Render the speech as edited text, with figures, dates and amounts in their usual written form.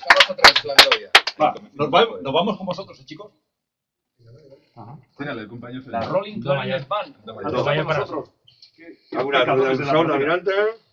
Estamos otra vez, la melodía. Va, nos vamos con vosotros, chicos. Tírale, el compañero. La Rolling Clarinet Band. Nos vamos con vosotros. Alguna rueda de un sol, adelante.